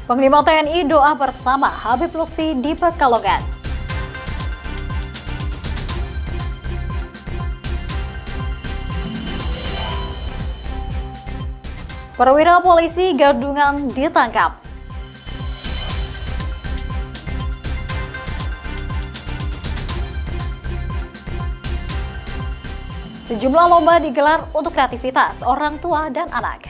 Panglima TNI doa bersama Habib Lutfi di Pekalongan. Perwira polisi Gadungan ditangkap. Sejumlah lomba digelar untuk kreativitas orang tua dan anak.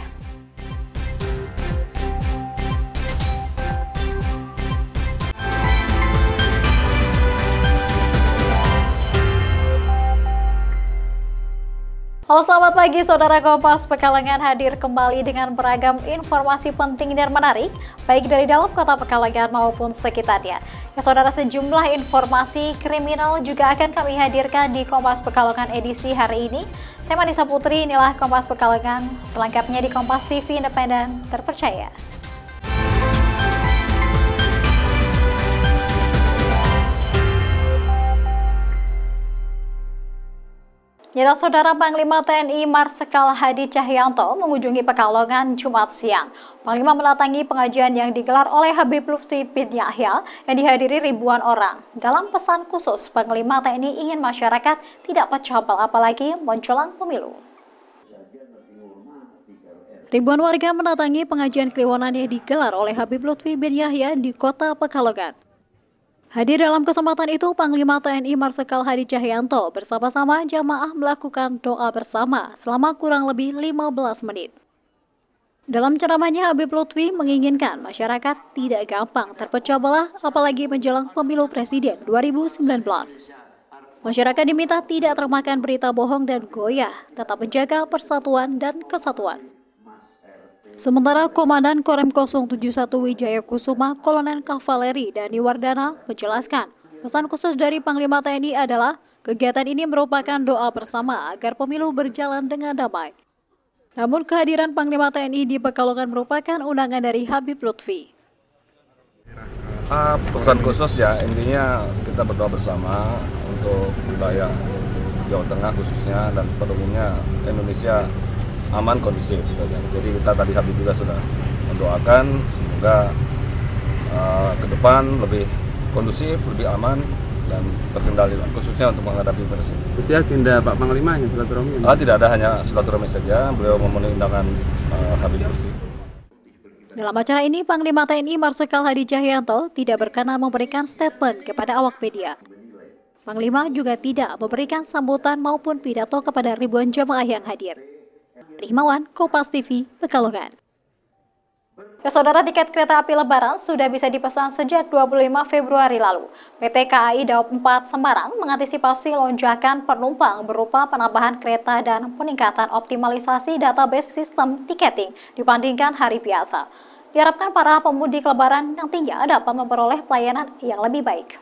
Halo selamat pagi saudara Kompas, Pekalongan hadir kembali dengan beragam informasi penting dan menarik baik dari dalam kota Pekalongan maupun sekitarnya. Ya saudara, sejumlah informasi kriminal juga akan kami hadirkan di Kompas Pekalongan edisi hari ini. Saya Manisa Putri, inilah Kompas Pekalongan, selengkapnya di Kompas TV independen terpercaya. Ya, saudara, Panglima TNI Marsikal Hadi Cahyanto mengunjungi Pekalongan Jumat siang. Panglima mendatangi pengajian yang digelar oleh Habib Lutfi bin Yahya yang dihadiri ribuan orang. Dalam pesan khusus, Panglima TNI ingin masyarakat tidak pecah belah apalagi menjelang pemilu. Ribuan warga mendatangi pengajian kliwonan yang digelar oleh Habib Lutfi bin Yahya di kota Pekalongan. Hadir dalam kesempatan itu, Panglima TNI Marsikal Hadi Cahyanto bersama-sama jamaah melakukan doa bersama selama kurang lebih 15 menit. Dalam ceramahnya, Habib Lutfi menginginkan masyarakat tidak gampang terpecah belah apalagi menjelang pemilu presiden 2019. Masyarakat diminta tidak termakan berita bohong dan goyah, tetap menjaga persatuan dan kesatuan. Sementara Komandan Korem 071 Wijaya Kusuma, Kolonel Kavaleri Dani Wardana menjelaskan, pesan khusus dari Panglima TNI adalah kegiatan ini merupakan doa bersama agar pemilu berjalan dengan damai. Namun kehadiran Panglima TNI di Pekalongan merupakan undangan dari Habib Lutfi. Pesan khusus ya, intinya kita berdoa bersama untuk wilayah Jawa Tengah khususnya dan pada umumnya Indonesia aman kondusif. Jadi kita tadi Habib juga sudah mendoakan semoga ke depan lebih kondusif, lebih aman dan terkendali khususnya untuk menghadapi Persib. Itu agenda Pak Panglima hanya silaturahmi? Tidak ada, hanya silaturahmi saja. Beliau memenuhi undangan Habib Lutfi. Dalam acara ini, Panglima TNI Marsikal Hadi Cahyanto tidak berkenan memberikan statement kepada awak media. Panglima juga tidak memberikan sambutan maupun pidato kepada ribuan jamaah yang hadir. Himawan, Kompas TV, Pekalongan. Ya saudara, tiket kereta api Lebaran sudah bisa dipesan sejak 25 Februari lalu. PT KAI Daob 4 Semarang mengantisipasi lonjakan penumpang berupa penambahan kereta dan peningkatan optimalisasi database sistem tiketing dibandingkan hari biasa. Diharapkan para pemudik Lebaran nantinya dapat memperoleh pelayanan yang lebih baik.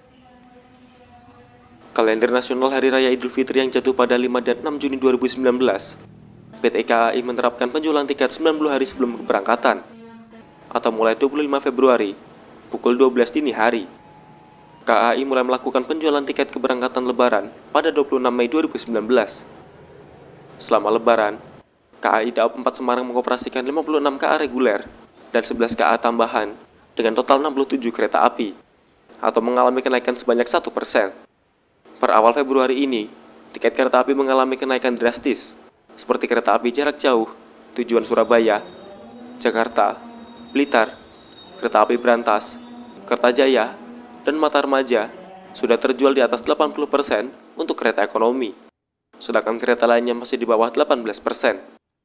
Kalender nasional Hari Raya Idul Fitri yang jatuh pada 5 dan 6 Juni 2019, PT KAI menerapkan penjualan tiket 90 hari sebelum keberangkatan, atau mulai 25 Februari, pukul 12 dini hari. KAI mulai melakukan penjualan tiket keberangkatan Lebaran pada 26 Mei 2019. Selama Lebaran, KAI Daob 4 Semarang mengoperasikan 56 KA reguler dan 11 KA tambahan dengan total 67 kereta api, atau mengalami kenaikan sebanyak 1%. Per awal Februari ini, tiket kereta api mengalami kenaikan drastis, seperti kereta api jarak jauh, tujuan Surabaya, Jakarta, Blitar, kereta api Brantas, Kertajaya, dan Matarmaja sudah terjual di atas 80% untuk kereta ekonomi, sedangkan kereta lainnya masih di bawah 18%.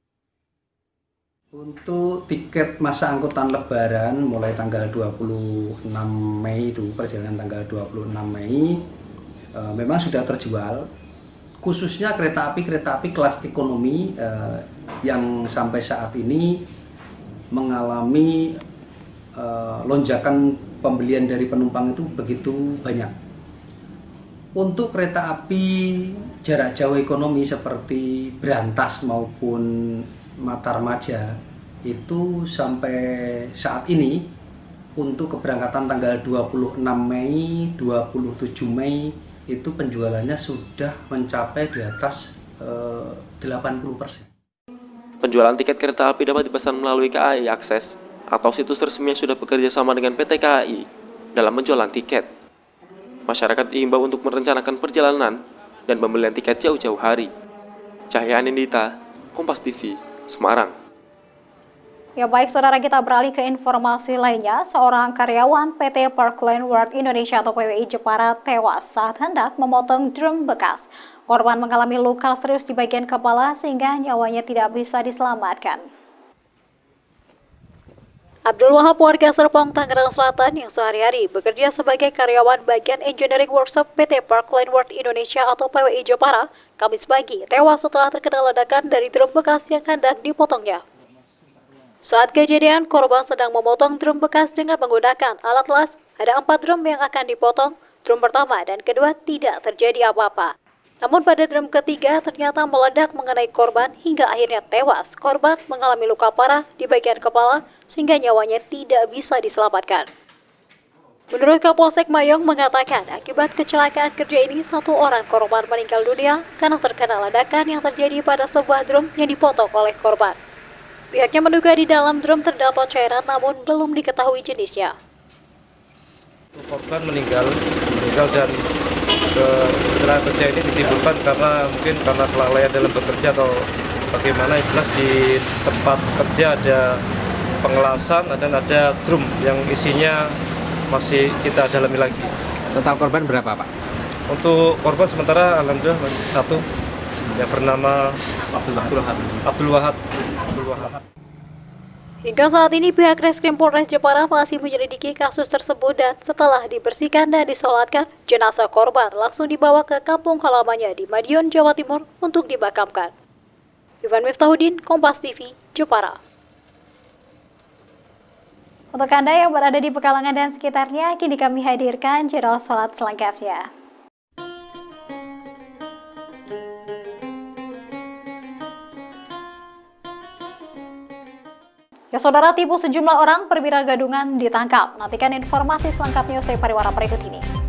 Untuk tiket masa angkutan Lebaran mulai tanggal 26 Mei itu, perjalanan tanggal 26 Mei, memang sudah terjual. Khususnya kereta api kelas ekonomi yang sampai saat ini mengalami lonjakan pembelian dari penumpang itu begitu banyak. Untuk kereta api jarak jauh ekonomi seperti Brantas maupun Matarmaja itu sampai saat ini untuk keberangkatan tanggal 26 Mei, 27 Mei itu penjualannya sudah mencapai di atas 80%. Penjualan tiket kereta api dapat dipesan melalui KAI Akses atau situs resmi yang sudah bekerja sama dengan PT KAI dalam penjualan tiket. Masyarakat diimbau untuk merencanakan perjalanan dan pembelian tiket jauh-jauh hari. Cahya Anindita, Kompas TV, Semarang. Ya baik saudara, kita beralih ke informasi lainnya. Seorang karyawan PT Parkland World Indonesia atau PWI Jepara tewas saat hendak memotong drum bekas. Korban mengalami luka serius di bagian kepala sehingga nyawanya tidak bisa diselamatkan. Abdul Wahab, warga Serpong, Tangerang Selatan yang sehari-hari bekerja sebagai karyawan bagian engineering workshop PT Parkland World Indonesia atau PWI Jepara, Kamis pagi tewas setelah terkena ledakan dari drum bekas yang hendak dipotongnya. Saat kejadian, korban sedang memotong drum bekas dengan menggunakan alat las. Ada 4 drum yang akan dipotong. Drum pertama dan kedua tidak terjadi apa-apa. Namun pada drum ketiga ternyata meledak mengenai korban hingga akhirnya tewas. Korban mengalami luka parah di bagian kepala sehingga nyawanya tidak bisa diselamatkan. Menurut Kapolsek Mayong mengatakan akibat kecelakaan kerja ini 1 orang korban meninggal dunia karena terkena ledakan yang terjadi pada sebuah drum yang dipotong oleh korban. Pihaknya menduga di dalam drum terdapat cairan namun belum diketahui jenisnya. Korban meninggal dan kecelakaan kerja ini ditimbulkan karena mungkin karena kelalaian dalam bekerja atau bagaimana. Jelas di tempat kerja ada pengelasan dan ada drum yang isinya masih kita dalami lagi. Total korban berapa, Pak? Untuk korban sementara alhamdulillah 1 yang bernama Abdul Wahab. Hingga saat ini pihak Reskrim Polres Jepara masih menyelidiki kasus tersebut dan setelah dibersihkan dan disolatkan, jenazah korban langsung dibawa ke kampung halamannya di Madiun, Jawa Timur untuk dimakamkan. Ivan Miftahudin, Kompas TV, Jepara. Untuk Anda yang berada di Pekalongan dan sekitarnya, kini kami hadirkan jadwal salat selengkapnya. Ya saudara, tipu sejumlah orang perwira gadungan ditangkap. Nantikan informasi selengkapnya usai pariwara berikut ini.